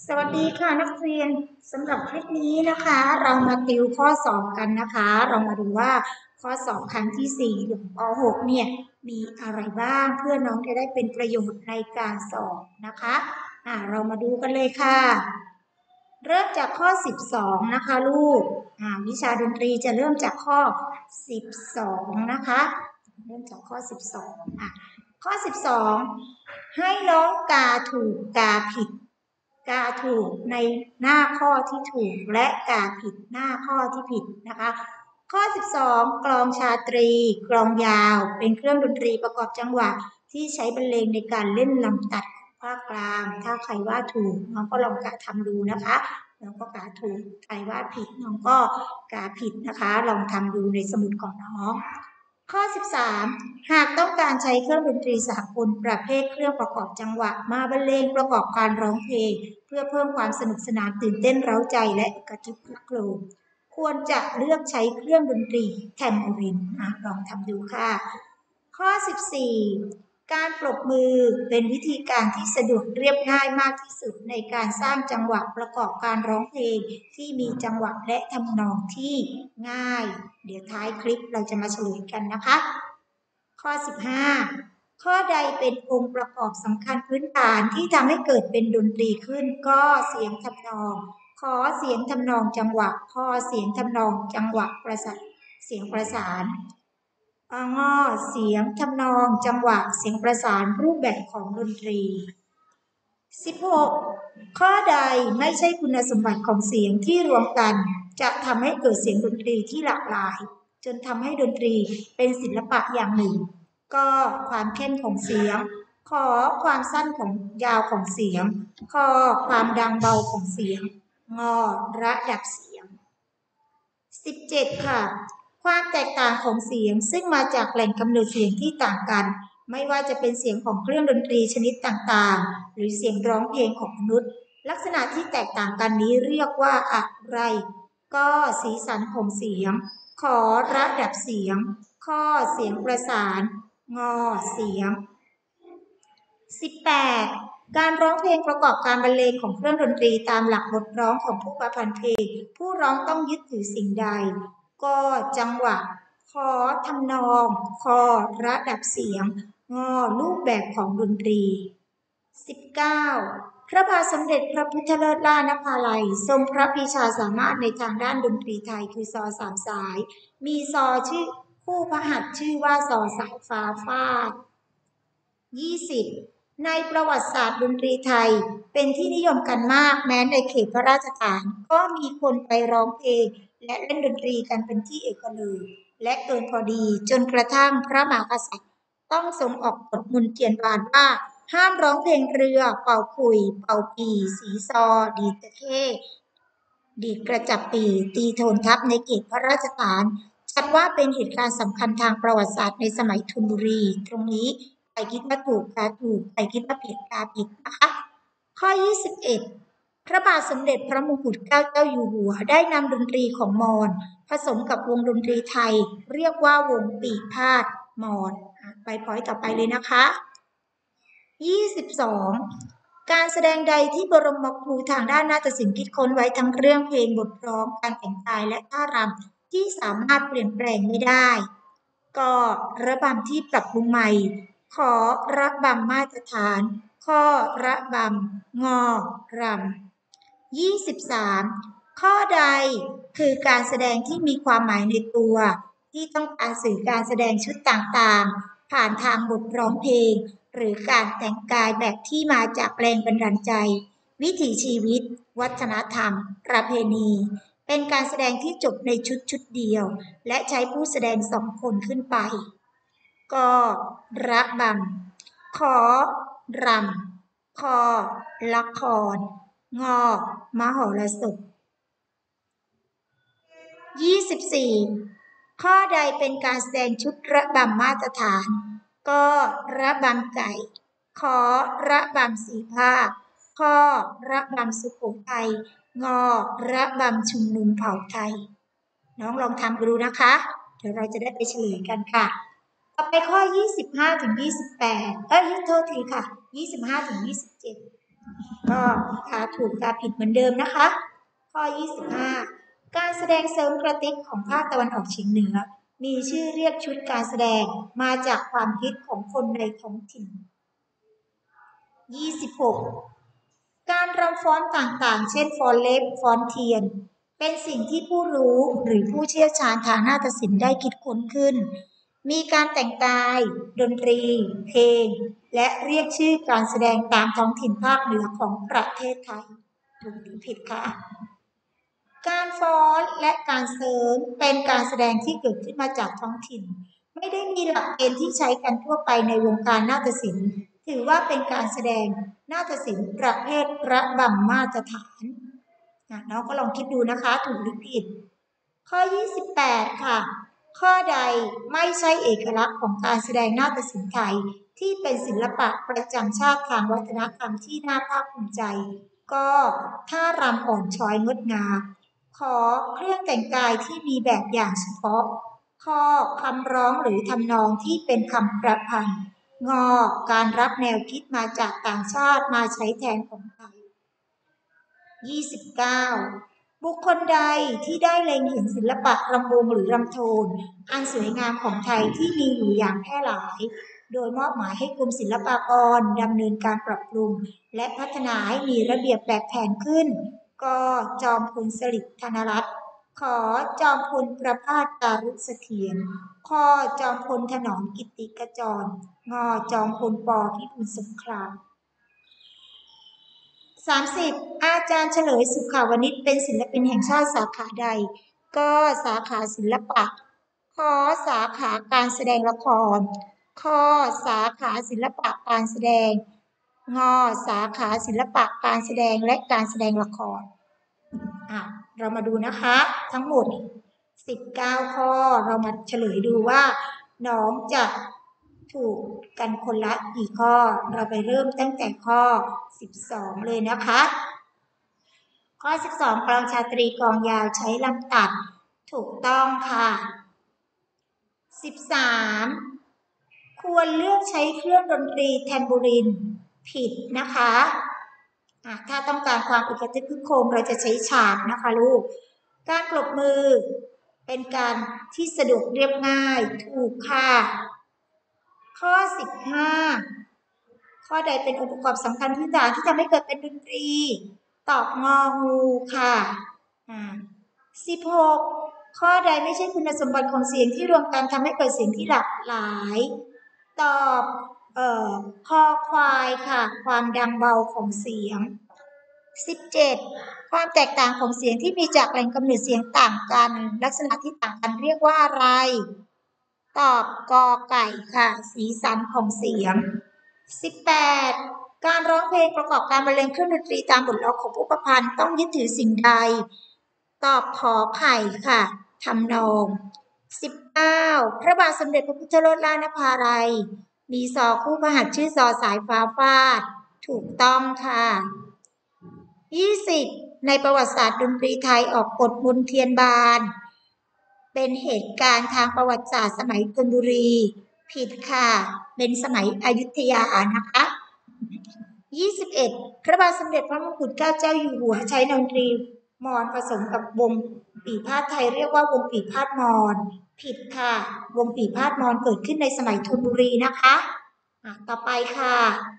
สวัสดีค่ะนักเรียนสำหรับคลิปนี้นะคะเรามาติวข้อสอบกันนะคะเรามาดูว่าข้อสอบครั้งที่4ของป .6 เนี่ยมีอะไรบ้างเพื่อน้องจะได้เป็นประโยชน์ในการสอบนะคะเรามาดูกันเลยค่ะเริ่มจากข้อ12นะคะลูกวิชาดนตรีจะเริ่มจากข้อ12นะคะเริ่มจากข้อ12ข้อ12ให้น้องกาถูกกาผิดกาถูกในหน้าข้อที่ถูกและกาผิดหน้าข้อที่ผิดนะคะข้อ12กลองชาตรีกลองยาวเป็นเครื่องดนตรีประกอบจังหวะที่ใช้บรรเลงในการเล่นลำตัดภาคกลางถ้าใครว่าถูกน้องก็ลองกะทำดูนะคะน้องก็กาถูกใครว่าผิดน้องก็กาผิดนะคะลองทำดูในสมุดของน้องข้อ13หากต้องการใช้เครื่องดนตรีสากลประเภทเครื่องประกอบจังหวะมาบรรเลงประกอบการร้องเพลงเพื่อเพิ่มความสนุกสนานตื่นเต้นเร้าใจและกระทึกครึกโครมควรจะเลือกใช้เครื่องดนตรีแทมโบรินลองทำดูค่ะข้อ14การปรบมือเป็นวิธีการที่สะดวกเรียบง่ายมากที่สุดในการสร้างจังหวะประกอบการร้องเพลงที่มีจังหวะและทำนองที่ง่ายเดี๋ยวท้ายคลิปเราจะมาเฉลยกันนะคะข้อ15ข้อใดเป็นองค์ประกอบสำคัญพื้นฐานที่ทำให้เกิดเป็นดนตรีขึ้นก็เสียงทำนองขอเสียงทำนองจังหวะพอเสียงทำนองจังหวะเสียงประสานงอเสียงทำนองจังหวะเสียงประสานรูปแบบของดนตรี16ข้อใดไม่ใช่คุณสมบัติของเสียงที่รวมกันจะทำให้เกิดเสียงดนตรีที่หลากหลายจนทำให้ดนตรีเป็นศิลปะอย่างหนึ่งก็ความเข้มของเสียงขอความสั้นของยาวของเสียงคอความดังเบาของเสียงงอระดับเสียง17ค่ะความแตกต่างของเสียงซึ่งมาจากแหล่งกำเนิดเสียงที่ต่างกันไม่ว่าจะเป็นเสียงของเครื่องดนตรีชนิดต่างๆหรือเสียงร้องเพลงของมนุษย์ลักษณะที่แตกต่างกันนี้เรียกว่าอะไรก็สีสันของเสียงขอระดับเสียงข้อเสียงประสานงอเสียง18การร้องเพลงประกอบการบรรเลงของเครื่องดนตรีตามหลักบทร้องของผู้ประพันธ์เพลงผู้ร้องต้องยึดถือสิ่งใดก็จังหวะขอทำนองคอระดับเสียงงอรูปแบบของดนตรี19พระบาทสมเด็จพระพุทธเลิศล่านภาลัยทรงพระปรีชาสามารถในทางด้านดนตรีไทยคือซอสามสายมีซอชื่อคู่พหัสชื่อว่าซอสายฟ้าฟาด20ในประวัติศาสตร์ดนตรีไทยเป็นที่นิยมกันมากแม้ในเขตพระราชฐานก็มีคนไปร้องเพลงและเล่นดนตรีกันเป็นที่เอกลือและเกินพอดีจนกระทั่งพระมหากษัตริย์ต้องทรงออกกฎมนเทียนบานว่าห้ามร้องเพลงเรือเป่าขลุ่ยเป่าปีสีซอดีดตะเข้ดีดกระจับปีตีโทนทัพในเขตพระราชฐานจัดว่าเป็นเหตุการณ์สำคัญทางประวัติศาสตร์ในสมัยธนบุรีตรงนี้ใครคิดว่าถูกกาถูกใครคิดว่าผิดกาผิดนะคะข้อ21พระบาทสมเด็จพระมงกุฎเกล้าเจ้าอยู่หัวได้นำดนตรีของมอญผสมกับวงดนตรีไทยเรียกว่าวงปีพาทย์มอญไปพอยต์ต่อไปเลยนะคะ22การแสดงใดที่บรมครูทางด้านนาฏศิลป์คิดค้นไว้ทั้งเรื่องเพลงบทร้องการแต่งกายและท่ารำที่สามารถเปลี่ยนแปลงไม่ได้ก็ระบำที่ปรับปรุงใหม่ขอระบำมาตรฐานข้อระบำงอรำ23ข้อใดคือการแสดงที่มีความหมายในตัวที่ต้องการสื่อการแสดงชุดต่างๆผ่านทางบทร้องเพลงหรือการแต่งกายแบบที่มาจากแรงบันดาลใจวิถีชีวิตวัฒนธรรมประเพณีเป็นการแสดงที่จบในชุดเดียวและใช้ผู้แสดง2 คนขึ้นไปก็ระบำขอรำคอละครงอมหรสพ24ข้อใดเป็นการแสดงชุดระบำมาตรฐานก็ระบำไก่ขอระบำสีภาคข้อระบำสุโขทัยงอระบำชุมนุมเผ่าไทยน้องลองทำดูนะคะเดี๋ยวเราจะได้ไปเฉลยกันค่ะต่อไปข้อ25 ถึง 28โทษทีค่ะ25 ถึง 27 ก็กาถูกกาผิดเหมือนเดิมนะคะ ข้อ 25 การแสดงเสริมกระติกของภาคตะวันออกเฉียงเหนือมีชื่อเรียกชุดการแสดงมาจากความคิดของคนในท้องถิ่น 26 การรำฟ้อนต่างๆ เช่นฟ้อนเล็บฟ้อนเทียนเป็นสิ่งที่ผู้รู้หรือผู้เชี่ยวชาญทางนาฏศิลป์ได้คิดค้นขึ้น มีการแต่งกายดนตรีเพลงและเรียกชื่อการแสดงตามท้องถิ่นภาคเหนือของประเทศไทยถูกหรือผิดคะการฟ้อนและการเสริมเป็นการแสดงที่เกิดขึ้นมาจากท้องถิ่นไม่ได้มีหลักเกณฑ์ที่ใช้กันทั่วไปในวงการนาฏศิลป์ถือว่าเป็นการแสดงนาฏศิลป์ประเภทระบำมาตรฐานน้องก็ลองคิดดูนะคะถูกหรือผิดข้อ 28 ค่ะข้อใดไม่ใช่เอกลักษณ์ของการแสดงนาฏศิลป์ไทยที่เป็นศิลปะประจำชาติทางวัฒนธรรมที่น่าภาคภูมิใจก็ท่ารำอ่อนช้อยงดงามขอเครื่องแต่งกายที่มีแบบอย่างเฉพาะข้อคำร้องหรือทำนองที่เป็นคำประพันธ์งอการรับแนวคิดมาจากต่างชาติมาใช้แทนของไทย 29 บุคคลใดที่ได้เล็งเห็นศิลปะรำวงหรือรำโทนอันสวยงามของไทยที่มีอยู่อย่างแพร่หลายโดยมอบหมายให้กรมศิลปากรดำเนินการปรับปรุงและพัฒนาให้มีระเบียบแบบแผนขึ้นกจอมพลสฤษดิ์ธนรัตน์ขอจอมพลประภาสการุเสถียรขอจอมพลถนอมกิตติขจรงจอมพลปพิบูลสงคราม 30 อาจารย์เฉลยสุขาวนิชเป็นศิลปินแห่งชาติสาขาใดก็สาขาศิลปะขอสาขาการแสดงละครข้อสาขาศิลปะการแสดงงสาขาศิลปะการแสดงและการแสดงละครเรามาดูนะคะทั้งหมด19ข้อเรามาเฉลยดูว่าน้องจะถูกกันคนละกี่ข้อเราไปเริ่มตั้งแต่ข้อ12เลยนะคะข้อ12กลองชาตรีกลองยาวใช้ลำตัดถูกต้องค่ะ13ควรเลือกใช้เครื่องดนตรีแทมบูรินผิดนะคะถ้าต้องการความอึกกระทึกคึกโครมเราจะใช้ฉาบนะคะลูกการปรบมือเป็นการที่สะดวกเรียบง่ายถูกค่ะข้อ15ข้อใดเป็นองค์ประกอบสำคัญพื้นฐานที่ทำให้เกิดเป็นดนตรีตอบงองูค่ะ16ข้อใดไม่ใช่คุณสมบัติของเสียงที่รวมกันทำให้เกิดเสียงที่หลากหลายตอบคอควายค่ะความดังเบาของเสียง17ความแตกต่างของเสียงที่มีจากแหล่งกำเนิดเสียงต่างกันลักษณะที่ต่างกันเรียกว่าอะไรตอบกอไก่ค่ะสีสันของเสียง18การร้องเพลงประกอบการบรรเลงเครื่องดนตรีตามบทร้องของผู้ประพันธ์ต้องยึดถือสิ่งใดตอบขอไข่ค่ะทำนอง19พระบาทสมเด็จพระพุทธโฆษาณภาลัยมีซอคู่พระหัตถ์ชื่อซอสายฟ้าฟาดถูกต้องค่ะ20ในประวัติศาสตร์ดนตรีไทยออกกฎมนเทียนบานเป็นเหตุการณ์ทางประวัติศาสตร์สมัยธนบุรีผิดค่ะเป็นสมัยอยุธยานะคะ21พระบาทสมเด็จพระมงกุฎเกล้าเจ้าอยู่หัวใช้ดนตรีมอญผสมกับวงปี่พาทย์ไทยเรียกว่าวงปี่พาทย์มอญผิดค่ะวงปี่พาทย์มอญเกิดขึ้นในสมัยธนบุรีนะคะต่อไปค่ะ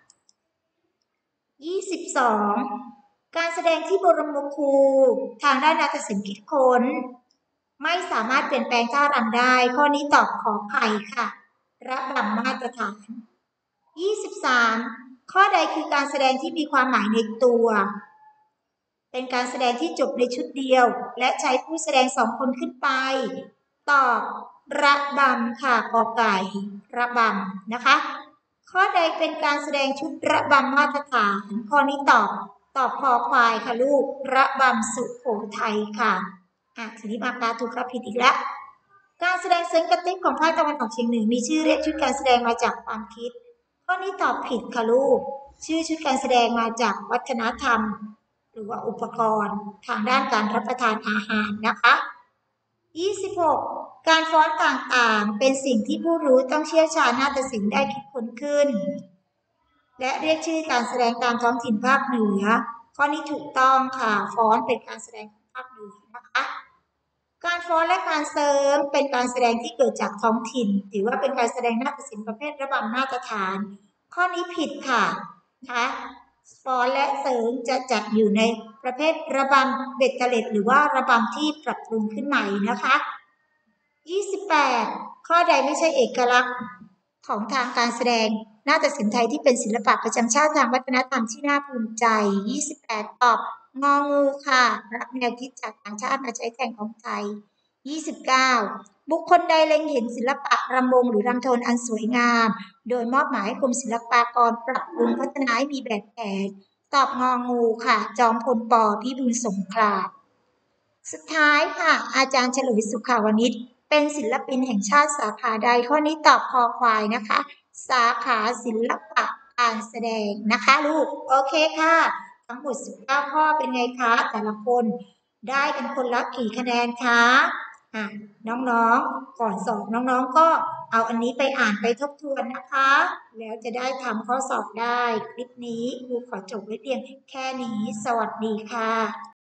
22การแสดงที่บรมครูทางด้านนาฏศิลป์คิดค้นไม่สามารถเปลี่ยนแปลงท่ารำได้ข้อนี้ตอบขอไข่ค่ะระบำมาตรฐาน23ข้อใดคือการแสดงที่มีความหมายในตัวเป็นการแสดงที่จบในชุดเดียวและใช้ผู้แสดง2คนขึ้นไปตอบระบำค่ะกอไก่ระบำนะคะข้อใดเป็นการแสดงชุดระบำมาตรฐานข้อนี้ตอบคอควายค่ะลูกระบำสุโขทัยค่ะทีนี้มาถูกกับผิดอีกแล้วการแสดงเซิงกระติ๊บของภาคตะวันออกเฉียงเหนือมีชื่อเรียกชุดการแสดงมาจากความคิดข้อนี้ตอบผิดค่ะลูกชื่อชุดการแสดงมาจากวัฒนธรรมหรือว่าอุปกรณ์ทางด้านการรับประทานอาหารนะคะ26การฟ้อนต่างๆเป็นสิ่งที่ผู้รู้ต้องเชี่ยวชาญนาฏศิลป์ได้คิดค้นขึ้นและเรียกชื่อการแสดงตามท้องถิ่นภาคเหนือข้อนี้ถูกต้องค่ะฟ้อนเป็นการแสดงของภาคเหนือนะคะการฟ้อนและการเสริมเป็นการแสดงที่เกิดจากท้องถิ่นถือว่าเป็นการแสดงนาฏศิลป์ประเภทระบำมาตรฐานข้อนี้ผิดค่ะนะคะฟ้อนและเสริมจะจัดอยู่ในประเภทระบำเบ็ดเตล็ดหรือว่าระบำที่ปรับปรุงขึ้นใหม่นะคะ28ข้อใดไม่ใช่เอกลักษณ์ของทางการแสดงนาฏศิลป์ไทยที่เป็นศิลปะประจำชาติทางวัฒนธรรมที่น่าภูมิใจ28ตอบงองูค่ะรับแนวคิดจากต่างชาติมาใช้แทนของไทย29บุคคลใดเล็งเห็นศิลปะรำวงหรือรำโทนอันสวยงามโดยมอบหมายให้กรมศิลปากรปรับปรุงพัฒนาให้มีแบบแผนตอบงองูค่ะจอมพลป.พิบูลสงครามสุดท้ายค่ะอาจารย์เฉลยสุขาวนิชเป็นศิลปินแห่งชาติสาขาใดข้อนี้ตอบคอควายนะคะสาขาศิลปะการแสดงนะคะลูกโอเคค่ะทั้งหมด19ข้อเป็นไงคะแต่ละคนได้กันคนละกี่คะแนนคะน้องๆก่อนสอบน้องๆก็เอาอันนี้ไปอ่านไปทบทวนนะคะแล้วจะได้ทำข้อสอบได้คลิปนี้ครูขอจบไว้เพียงแค่นี้สวัสดีค่ะ